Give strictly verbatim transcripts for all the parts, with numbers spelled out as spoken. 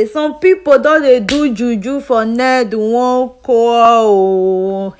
hey, some people don dey do juju for Ned Nwoko.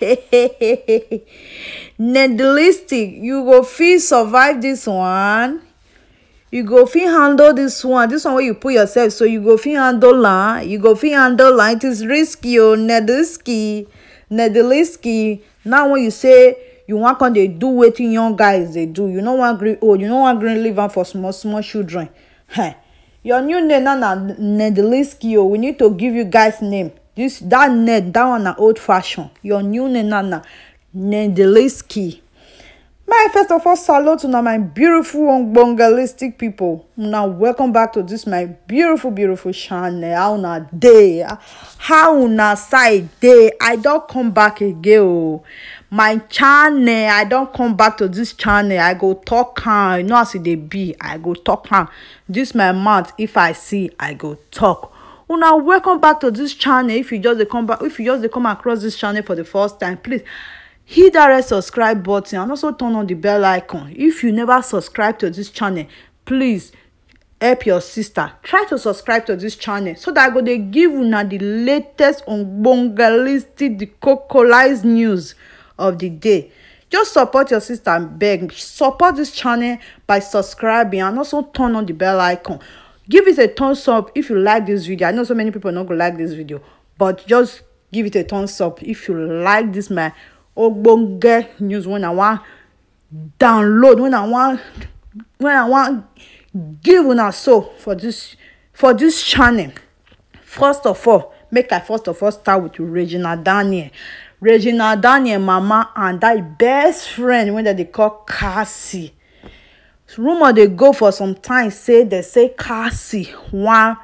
Needlistic, you go fit survive this one. You go fit handle this one. This one where you put yourself, so you go fit handle am. You go fit handle am. It is risky, oh, Needlistic, Needlistic. Now when you say you wan come dey do wetin young guys dey do, you no wan gree old, you no wan gree leave am for small small children. Hey, your new name now na Needlistic. Oh, we need to give you guys name. This that Ned, that one na old fashion. Your new name now na Needlistic. My first of all, salute to my beautiful Bongolistic people. Now welcome back to this my beautiful beautiful channel. How una day? How una side day? I don't come back again. Oh. My channel, I don't come back to this channel. I go talk am. You know as it dey be. I go talk am. This my mouth. If I see, I go talk. Una welcome back to this channel. If you just dey come back, if you just dey come across this channel for the first time, please hit that red subscribe button and also turn on the bell icon. If you never subscribe to this channel, please help your sister try to subscribe to this channel so that I go dey give una the latest Bongolistic, the cocolize news of the day. Just support your sister and beg. Support this channel by subscribing and also turn on the bell icon. Give it a thumbs up if you like this video. I know so many people not gonna like this video, but just give it a thumbs up if you like this my ogbonge news. When I want download, when I want when I want give una so for this for this channel. First of all, make I first of all start with Regina Daniel. Regina Daniel mama and that best friend when they call Cassie. Rumor they go for some time, say they say Cassie want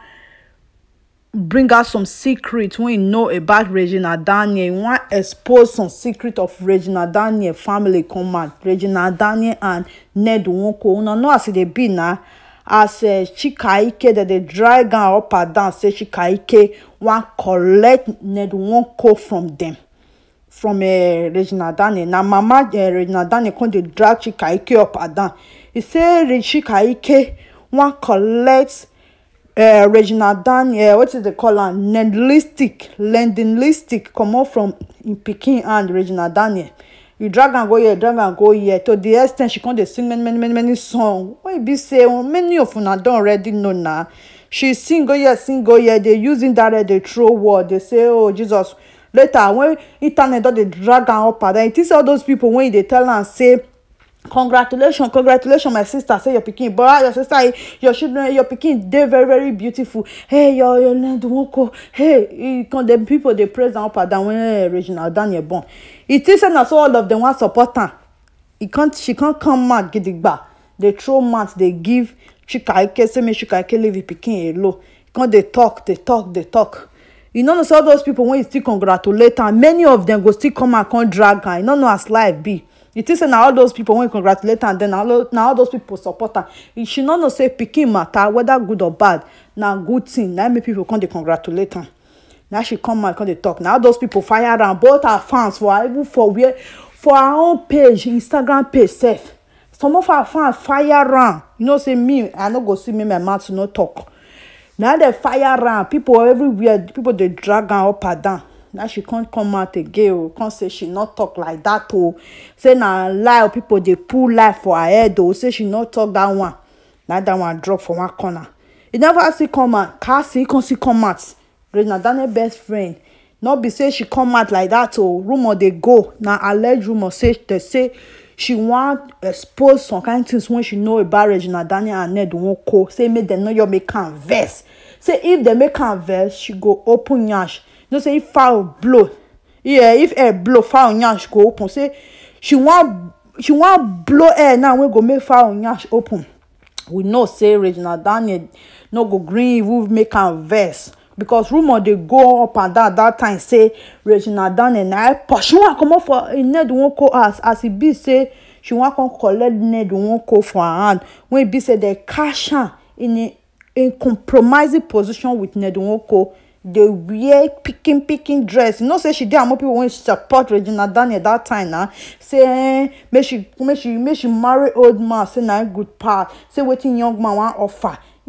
bring out some secret when you know about Regina Daniel. You want expose some secret of Regina Daniel family command. Regina Daniel and Ned Nwoko. Una know as they be now. As uh, Chika Ike that they drag her up and down. Say Chika Ike want collect Ned Nwoko from them. From uh, Regina Daniel. Now mama uh, Regina Daniel come to drag Chika Ike up and down. He say Chika Ike want collect Uh, Regina Daniel, uh, what is they call her? Needlistic, Needlistic, come out from in Peking and Regina Daniel. You drag and go here, drag and go here. To the extent she can't sing many, many, many, many songs. What you be say? Well, many of you don't already know now. She sing go here, sing go here. They using that uh, they throw word. They say, oh Jesus. Later when internet don't they drag and up and it is all those people when they tell and say, congratulations, congratulations, my sister. Say your pikin, but your sister, your children, your pikin, they very, very beautiful. Hey, your your Ned Nwoko. Hey, the people they praise and up and down when uh, Regina Daniel born. It is and so all of them want support her. It can't, she can't come mad, get it back. They throw mad, they give Chika Ike, say me Chika Ike leave the pikin alone. Can't they talk, they talk, they talk. You know, so all those people when you still congratulate her, many of them go still come and come drag her. You don't know as life be. It is now all those people when you congratulate and then all, now all those people support her. You should not know say picking matter, whether good or bad. Now good thing. Now many people come to congratulate her. Now she come and come to talk. Now those people fire her, both her fans for her, even for where for her own page, Instagram page safe. Some of her fans fire her. You know, say me, I not go see me my mouth to not talk. Now they fire her. People everywhere, people they drag her up and down. Now she can't come out again. Can't say she not talk like that. Oh, say now lie. People they pull lie for her head. Oh, say she not talk that one. Now that one drop from one corner. You never see come out. Cassie can't see come out. Regina Daniel best friend. Not be say she come out like that. Oh, rumor they go. Now alleged rumor say they say she want expose some kind of things when she know about Regina Daniel and Ned Nwoko. Say make them know you make her verse. Say if they make her verse, she go open yash. No say if foul blow, yeah, if air blow foul nyash go open. Say she want she want blow air now we go make foul nyash open. We know say Regina Daniel no go green we make her verse because rumor they go up and down that time say Regina Daniel na push she want come up for Ned Nwoko as as it be say she want come collect Ned Nwoko for her hand when it be say they cash her in a, a compromising position with Ned Nwoko. They wear picking picking dress. You know, say she did. More people when she support Regina Daniel that time now. Say eh, may she may she may she marry old man. Say na good part. Say waiting young man want offer.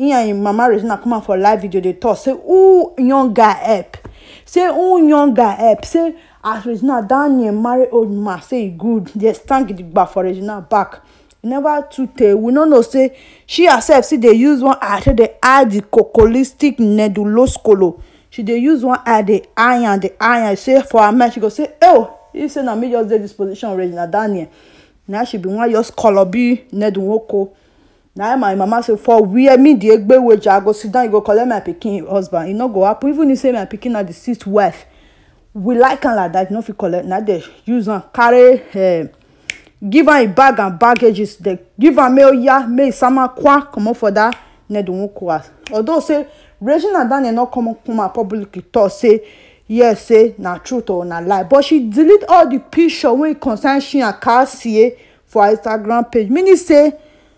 He and him mama Regina come out for live video. They talk say, "Who young guy help? Say who young guy help? Say as Regina Daniel marry old man, say he good. They stand the back for Regina back. Never too tell. We no know say she herself see they use one eye. They add the cocolistic neduloscolo. She they use one eye, the iron, the iron. Say for her man, she go say, oh, you say na me just dey this position, Regina Daniel. Now she be one just color be nedunwoko. Now my mama say for where me the egbe wage I go sit down, you go collect my pikin husband. You no go happen. Even you say my pikin na the sixth wife. We like her like that. You know if you collect now they use and carry. Uh, give her a bag and baggages. They give her mail ya may sama kwa come up for that nedunwoko. Although say Regina Daniel not come come out publicly talk say yes say na truth or na lie, but she delete all the picture when it concern she and Cassie for her Instagram page. Meaning say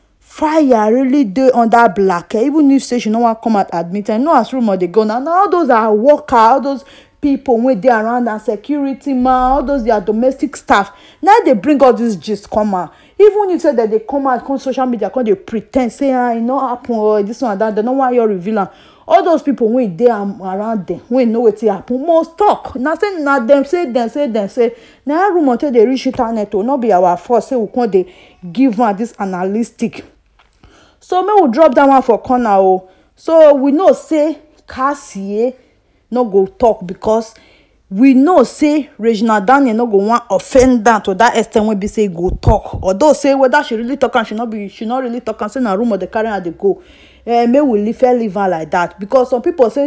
fire really dey on that black. Even if say she no want come out admit, I know as rumor they go now. Now all those are worker, all those people when they around and security man, all those their domestic staff. Now they bring all this gist come out. Even if say that they come out on social media, come they pretend say ah, it no happen or this one and that. They don't want you reveal am. All those people when they are around them, when know what happen, must talk. Now say now them say them say them say now rumor tell they reach internet will not be our fault. Say we come they give her this analytic. So me will drop that one for corner. Oh. So we know say Cassie no go talk because we know say Regina Daniel no go want offend that to that extent when be say go talk. Although say whether she really talk and she not be she not really talk and say na rumor they carry her they go. Uh, may we leave her leave her like that because some people say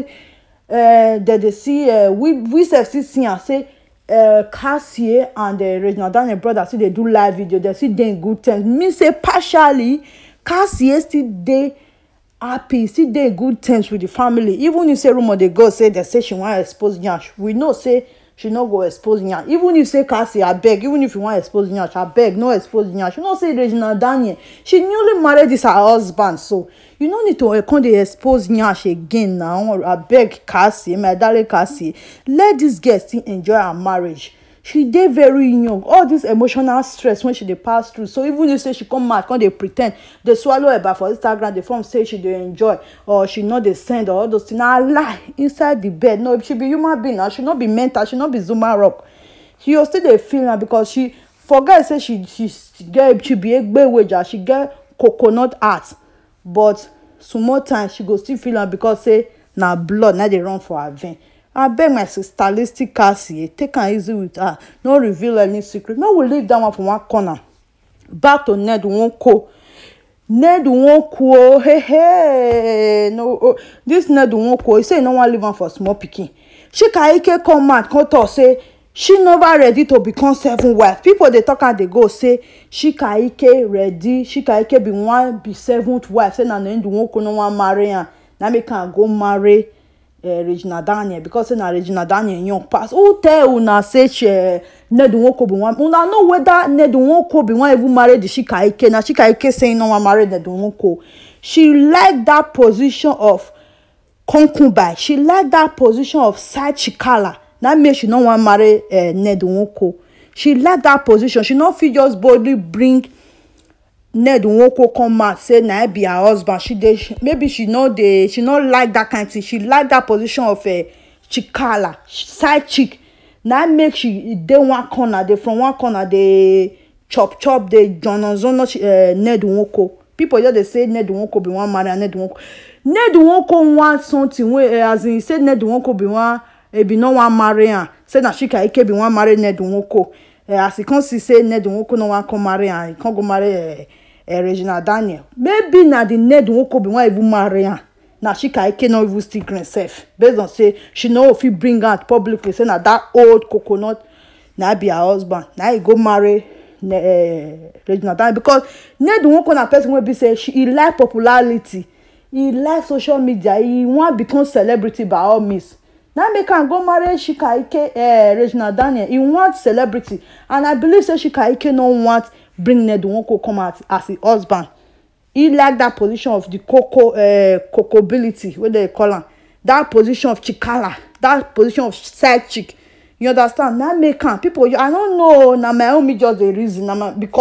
uh, that they see uh, we we see see and say uh, Cassie and the uh, Regina Daniel brother see they do live video they see they in good terms. Me say partially Cassie still they happy still they in good terms with the family. Even if say rumor they go say they say she want to expose Nyash, we know say she no go expose Nyash. Even if say Cassie I beg, even if you want to expose Nyash, I beg no expose Nyash. You know say Regina Daniel she newly married this her husband, so you no need to uh, come dey expose Nyash again now. I beg Cassie, my darling Cassie, let this girl still enjoy her marriage. She dey very young. All this emotional stress when she dey pass through. So even if say she come mad, come dey pretend, they swallow her back for Instagram, they form say she dey enjoy or she not dey send or all those things. Na lie inside the bed. No, she be human being now. She not be mental. She not be Zuma rock. She still dey feel now because she forget say she she get she be egbe wager. She get coconut heart. But some more time she go still feel am because say na blood now they run for her vein. I beg my stylistic Cassie, take her easy with her. No reveal any secret. No, we leave that one from one corner. Back to Nedunwoko. Nedunwoko, hey hey. No, oh, this Nedunwoko, he say no one leave am for small pikin. Chika Ike come out, come talk say she never ready to become seven wife. People they talk and they go say Chika Ike ready. Chika Ike be one be seventh wife. Say na Nedunwoko no one marry her. Now me can go marry uh, Regina Daniel because say na Regina Daniel young pass. Who tell una say she uh, Nedunwoko be one? Una know whether Nedunwoko be one even marry the Chika Ike. Na Chika Ike saying no one marry Nedunwoko. She like that position of concubine. She like that position of side chikala. That means she no want marry uh, Nedunwoko. She like that position. She not fit just boldly bring Nedunwoko come out say na be her husband. She dey maybe she know the she not like that kind of thing. She like that position of a uh, chikala side chick. Now make she dey one corner. They from one corner they chop chop. They jonozono uh, Nedunwoko. People just they say Nedunwoko be one marry Nedunwoko. Nedunwoko want something wey uh, as in say Nedunwoko be one. E be no one marry her. Say na Chika Ike be one marry Nedunwoko. Uh, as he can't see say Nedunwoko no one come marry her. He can't go marry uh, uh, Regina Daniel. Maybe na the Nedunwoko be one even marry her. Na Chika Ike no even still green self. Based on say she know if he bring out publicly say na that old coconut na be her husband. Now he go marry uh, Regina Daniel because Nedunwoko na person wey be say she he like popularity. He like social media. He want become celebrity by all means. Now make can go marry Chika Ike, uh, Regina Daniel. He wants celebrity, and I believe say Chika Ike no want bring Nedunwoko come out as his husband. He like that position of the coco, uh, cocoability, what they call him. That position of chikala, that position of side chick. You understand? Now make can people. I don't know. Now my own me just the reason. Now because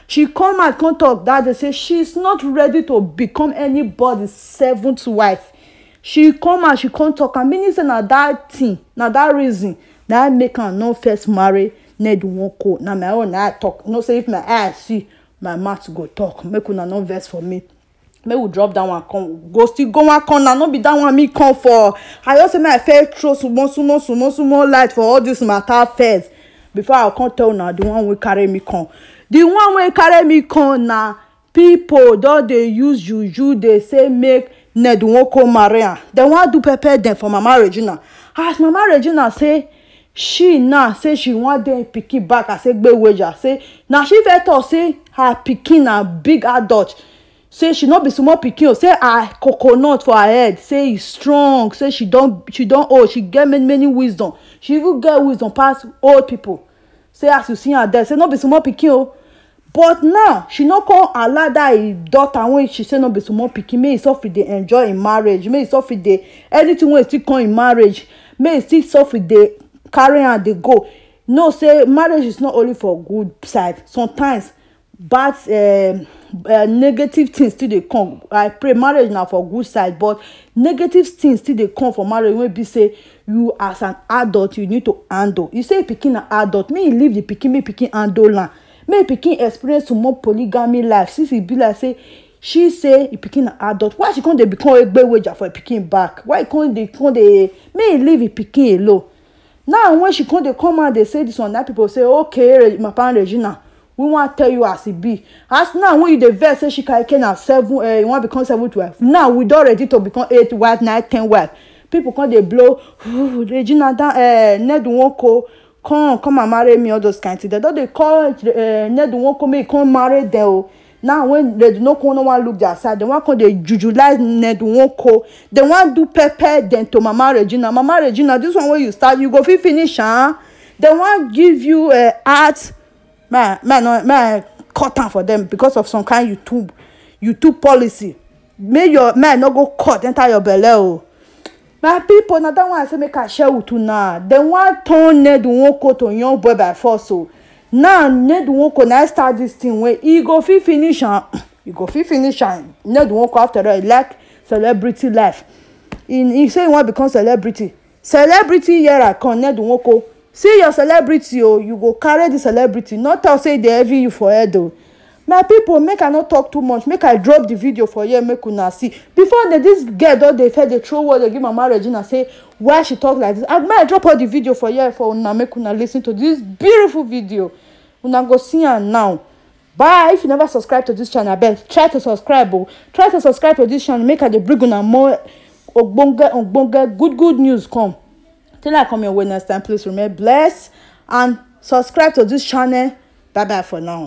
She come out, come talk that they say she's not ready to become anybody's seventh wife. She come out, she come talk, and meaning say na that thing, na that reason that make her no first marry Ned Nwoko. Now my own eye talk. No say if my eye see, my mouth go talk. Make una no vex for me. May we drop that one come. Go still go one come. Now no be that one me come for. I also may I fair throw some more, some more, some more, some more light for all this matter first. Before I can't tell now the one we carry me come. The one we carry me come now. People don't they use juju. They say make Ned Nwoko marry her. They want to prepare them for Mama Regina. As Mama Regina say, she now say she want them pikin back. I say gbe wager. Say now she felt to say her pikin a big adult. Say she not be small pikin. Say her coconut for her head. Say it's strong. Say she don't she don't old. She get many many wisdom. She even get wisdom past old people. Say as you see her there. Say not be small pikin. But now she not call allow that daughter when she say no be small pikin. May it suffer they enjoy in marriage. May it suffer they anything when it still come in marriage. May it still suffer they carry and they go. No, say marriage is not only for good side. Sometimes bad uh, uh, negative things still they come. I pray marriage now for good side, but negative things still they come for marriage. When be say you as an adult you need to handle. You say pikin an adult, may you leave the pikin, may pikin handle land. May pikin experience some more polygamy life. Since it be like say she say if pikin an adult, why she can't they become a big wager for a pikin back? Why can't they can't they may you leave a pikin alone? Now when she come they come out they say this one, that people say okay my parent Regina, we want to tell you as it be. As now when you the verse say she can can seven uh, you want to become seven wife. Now we don't ready to become eight wife, nine, ten wife. People come they blow Regina that uh, Ned Nwoko come come and marry me, all those kind of things. They don't they call uh, Ned Nwoko me come marry them. Now when they do not no one look their side, they want to they jujulize Ned Nwoko. They want do pepper then to Mama Regina. Mama Regina, this one where you start, you go fi finish, huh? They want give you a uh, art, man, man, man, cut down for them because of some kind YouTube, YouTube policy. May your man not go cut enter your belly. Oh. My people, now that one I say make I share with you now. They want turn Ned Nwoko to young boy by force. So now Ned Nwoko now start this thing where he go fi finish and he go fi finish and Ned Nwoko after that like celebrity life. In he say he want become celebrity. Celebrity here I come Ned Nwoko. See your celebrity, oh, you go carry the celebrity. Not tell say they heavy you for head though. My people, make I not talk too much. Make I drop the video for you, make una see. Before the, this girl don't they fed the throw word they give Mama Regina say why she talk like this. I might drop all the video for you for una make una listen to this beautiful video. Una go see her now. Bye. If you never subscribe to this channel, I bet try to subscribe. Oh. Try to subscribe to this channel. Make her the bring una more ogbonge ogbonge good good news come. Till I come your way next time, please remain blessed and subscribe to this channel. Bye bye for now.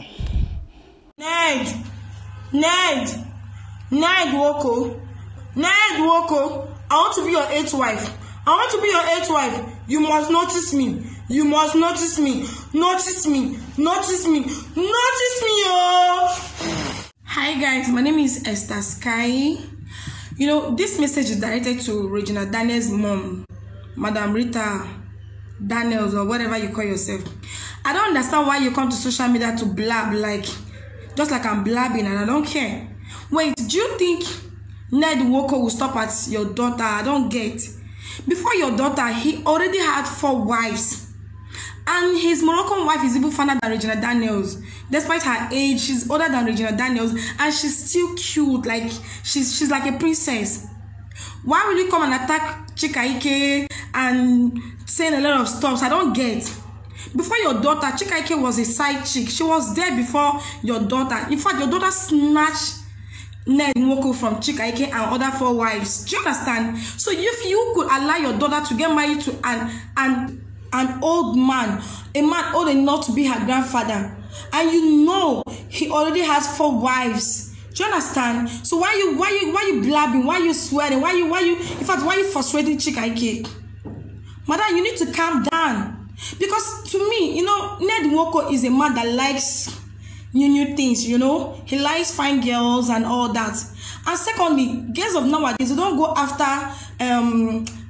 Ned, Ned, Ned Nwoko, Ned Nwoko, I want to be your eighth wife. I want to be your eighth wife. You must notice me. You must notice me. Notice me. Notice me. Notice me, oh. Hi guys, my name is Esther Sky. You know, this message is directed to Regina Daniels' mom, Madam Rita Daniels, or whatever you call yourself. I don't understand why you come to social media to blab like just like I'm blabbing, and I don't care. Wait, do you think Ned Nwoko will stop at your daughter? I don't get. Before your daughter, he already had four wives. And his Moroccan wife is even finer than Regina Daniels. Despite her age, she's older than Regina Daniels. And she's still cute. Like, she's, she's like a princess. Why will you come and attack Chika Ike and saying a lot of stuff? I don't get. Before your daughter, Chika Ike was a side chick. She was there before your daughter. In fact, your daughter snatched Ned Nwoko from Chika Ike and other four wives. Do you understand? So if you could allow your daughter to get married to an an an old man, a man old enough to be her grandfather, and you know he already has four wives. Do you understand? So why you why you why you blabbing? Why you swearing? Why you why you in fact why you frustrating Chika Ike? Madam, you need to calm down. Because to me, you know, Ned Nwoko is a man that likes new new things, you know. He likes fine girls and all that. And secondly, girls of nowadays, they don't go after um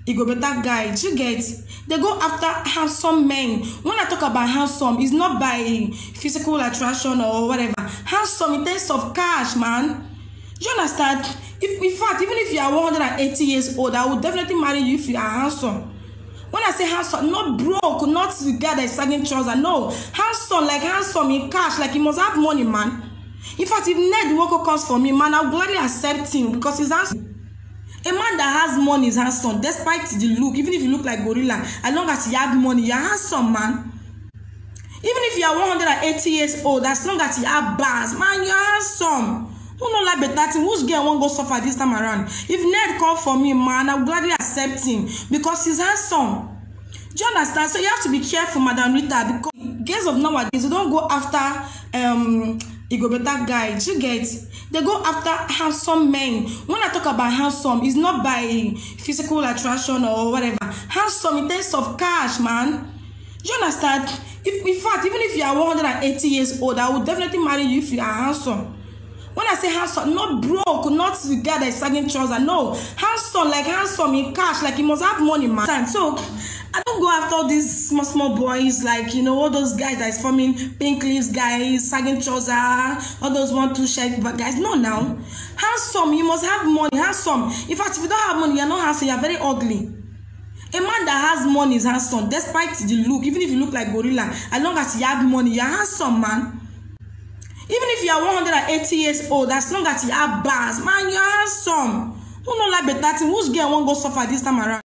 e go better guy. You get? They go after handsome men. When I talk about handsome, it's not by physical attraction or whatever. Handsome in terms of cash, man. Do you understand? If, in fact, even if you are one hundred eighty years old, I would definitely marry you if you are handsome. When I say handsome, not broke, not the guy that is sagging trousers. No, handsome, like handsome in cash, like he must have money, man. In fact, if Ned Nwoko comes for me, man, I'll gladly accept him because he's handsome. A man that has money is handsome, despite the look. Even if you look like gorilla, as long as you have money, you're handsome, man. Even if you are one hundred eighty years old, as long as you have bars, man, you're handsome. Who not like better thing? Which girl won't go suffer this time around? If Ned come for me, man, I'll gladly accept him because he's handsome. Do you understand? So you have to be careful, Madam Rita, because girls of nowadays, they don't go after um you go better guy. Do you get? They go after handsome men. When I talk about handsome, it's not by physical attraction or whatever. Handsome in terms of cash, man. Do you understand? If, in fact, even if you are one hundred eighty years old, I would definitely marry you if you are handsome. When I say handsome, not broke, not the guy that is sagging trousers. No, handsome, like handsome in cash, like he must have money, man. So I don't go after all these small, small boys, like, you know, all those guys that is forming pink leaves guys, sagging trousers, all those one, two shirt guys. No, now. Handsome, you must have money. Handsome. In fact, if you don't have money, you're not handsome, you're very ugly. A man that has money is handsome, despite the look. Even if you look like gorilla, as long as you have money, you're handsome, man. Even if you are one hundred eighty years old, as long as you have bars, man, you're handsome. Who not like better thing? Which girl won't go suffer this time around?